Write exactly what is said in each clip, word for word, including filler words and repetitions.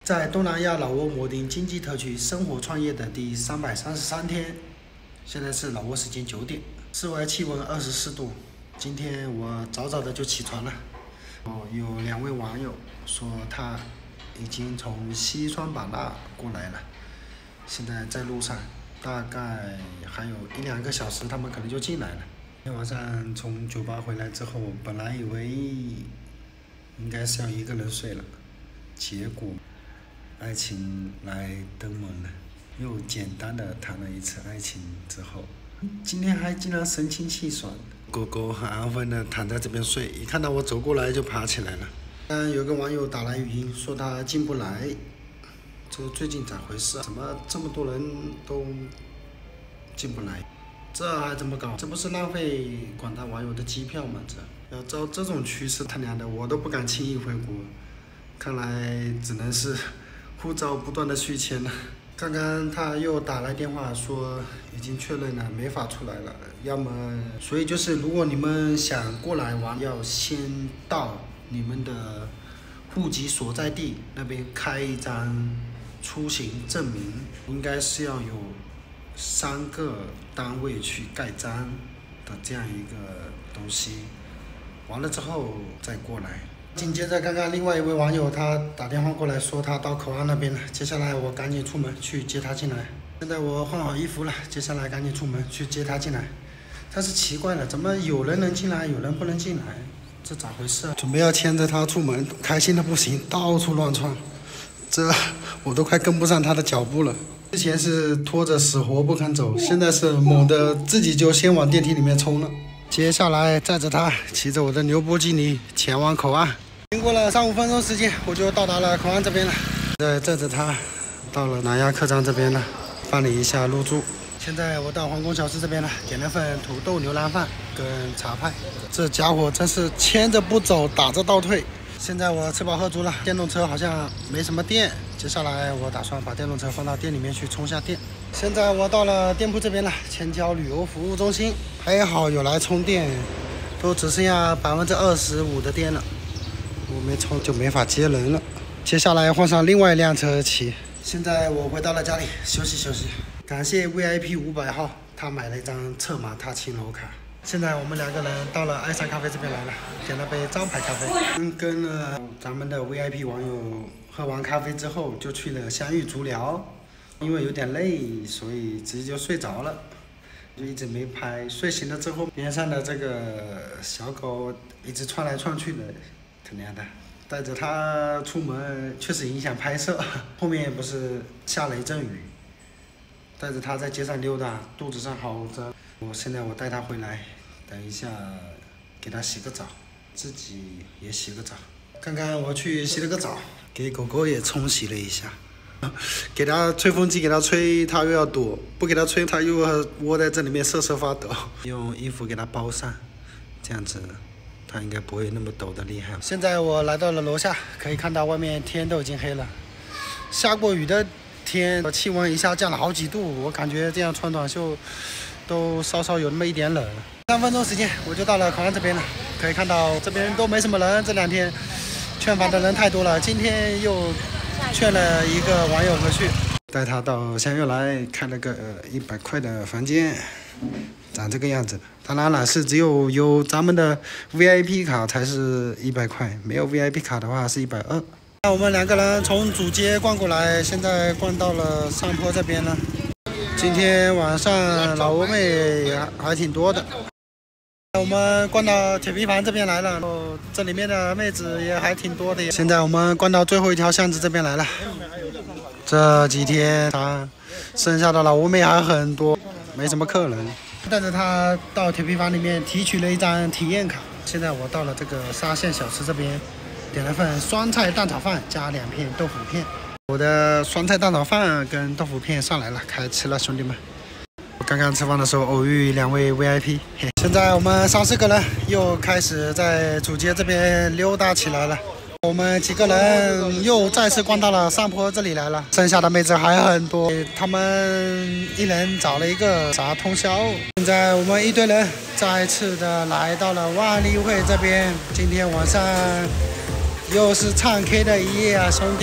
在东南亚老挝摩丁经济特区生活创业的第三百三十三天，现在是老挝时间九点，室外气温二十四度。今天我早早的就起床了。哦，有两位网友说他已经从西双版纳过来了，现在在路上，大概还有一两个小时，他们可能就进来了。今天晚上从酒吧回来之后，本来以为应该是要一个人睡了，结果爱情来登门了，又简单的谈了一次爱情之后，今天还竟然神清气爽，狗狗很安分的躺在这边睡，一看到我走过来就爬起来了。但有个网友打来语音说他进不来，这最近咋回事啊？怎么这么多人都进不来？这还怎么搞？这不是浪费广大网友的机票吗？这要照这种趋势，他娘的我都不敢轻易回国，看来只能是护照不断的续签了。刚刚他又打来电话说已经确认了，没法出来了。要么，所以就是如果你们想过来玩，要先到你们的户籍所在地那边开一张出行证明，应该是要有三个单位去盖章的这样一个东西，完了之后再过来。紧接着，刚刚另外一位网友他打电话过来说他到口岸那边了，接下来我赶紧出门去接他进来。现在我换好衣服了，接下来赶紧出门去接他进来。但是奇怪了，怎么有人能进来，有人不能进来？这咋回事啊？准备要牵着他出门，开心的不行，到处乱窜，这我都快跟不上他的脚步了。之前是拖着死活不肯走，现在是猛的自己就先往电梯里面冲了。接下来载着他，骑着我的牛波基尼前往口岸。经过了三五分钟时间，我就到达了口岸这边了。再载着他到了南亚客栈这边了，办理一下入住。现在我到皇宫小吃这边了，点了份土豆牛腩饭跟茶派。这家伙真是牵着不走，打着倒退。现在我吃饱喝足了，电动车好像没什么电，接下来我打算把电动车放到店里面去充下电。现在我到了店铺这边了，千椒旅游服务中心，还好有来充电，都只剩下百分之二十五的电了，我没充就没法接人了。接下来换上另外一辆车骑。现在我回到了家里休息休息，感谢 V I P 五百号，他买了一张策马踏青楼卡。现在我们两个人到了爱莎咖啡这边来了，点了杯招牌咖啡。嗯，跟了咱们的 V I P 网友喝完咖啡之后，就去了香芋足疗。因为有点累，所以直接就睡着了，就一直没拍。睡醒了之后，边上的这个小狗一直窜来窜去的，他娘的，带着它出门确实影响拍摄。后面不是下了一阵雨，带着它在街上溜达，肚子上好着。我现在我带它回来，等一下给它洗个澡，自己也洗个澡。刚刚我去洗了个澡，给狗狗也冲洗了一下。给它吹风机给它吹，它又要躲；不给它吹，它又要窝在这里面瑟瑟发抖。用衣服给它包上，这样子它应该不会那么抖的厉害。现在我来到了楼下，可以看到外面天都已经黑了。下过雨的天，气温一下降了好几度，我感觉这样穿短袖都稍稍有那么一点冷。三分钟时间我就到了口岸这边了，可以看到这边都没什么人。这两天劝房的人太多了，今天又劝了一个网友回去，带他到香月来开了个一百块的房间，长这个样子。当然了，是只有有咱们的 V I P 卡才是一百块，没有 V I P 卡的话是一百二。那我们两个人从主街逛过来，现在逛到了上坡这边了。今天晚上老挝妹还挺多的。我们逛到铁皮房这边来了，哦，这里面的妹子也还挺多的。现在我们逛到最后一条巷子这边来了。这几天他剩下的老挝妹还很多，没什么客人。带着他到铁皮房里面提取了一张体验卡。现在我到了这个沙县小吃这边，点了份酸菜蛋炒饭加两片豆腐片。我的酸菜蛋炒饭跟豆腐片上来了，开吃了，兄弟们。刚刚吃饭的时候偶遇两位 V I P， 现在我们三四个人又开始在主街这边溜达起来了。我们几个人又再次逛到了上坡这里来了，剩下的妹子还很多，他们一人找了一个啥通宵。现在我们一堆人再次的来到了万丽汇这边，今天晚上又是唱 K 的一夜啊，兄弟们。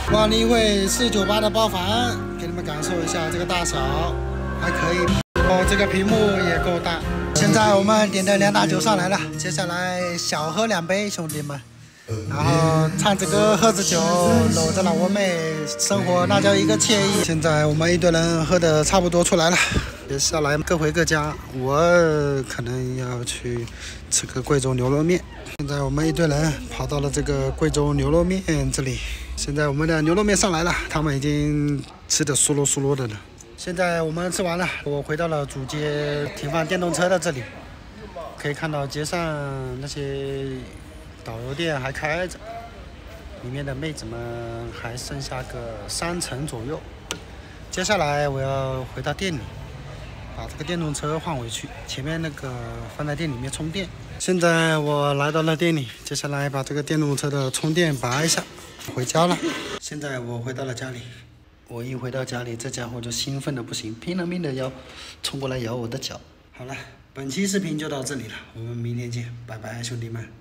万丽汇四九八的包房，给你们感受一下这个大小，还可以。哦，这个屏幕也够大。现在我们点的两打酒上来了，接下来小喝两杯，兄弟们。 然后唱着歌，喝着酒，搂着老窝妹，生活那叫一个惬意。现在我们一堆人喝的差不多出来了，接下来各回各家。我可能要去吃个贵州牛肉面。现在我们一堆人跑到了这个贵州牛肉面这里。现在我们的牛肉面上来了，他们已经吃的酥噜酥噜的了。现在我们吃完了，我回到了主街停放电动车的这里，可以看到街上那些 导游店还开着，里面的妹子们还剩下个三成左右。接下来我要回到店里，把这个电动车换回去，前面那个放在店里面充电。现在我来到了店里，接下来把这个电动车的充电拔一下，回家了。现在我回到了家里，我一回到家里，这家伙就兴奋的不行，拼了命的要冲过来咬我的脚。好了，本期视频就到这里了，我们明天见，拜拜，兄弟们。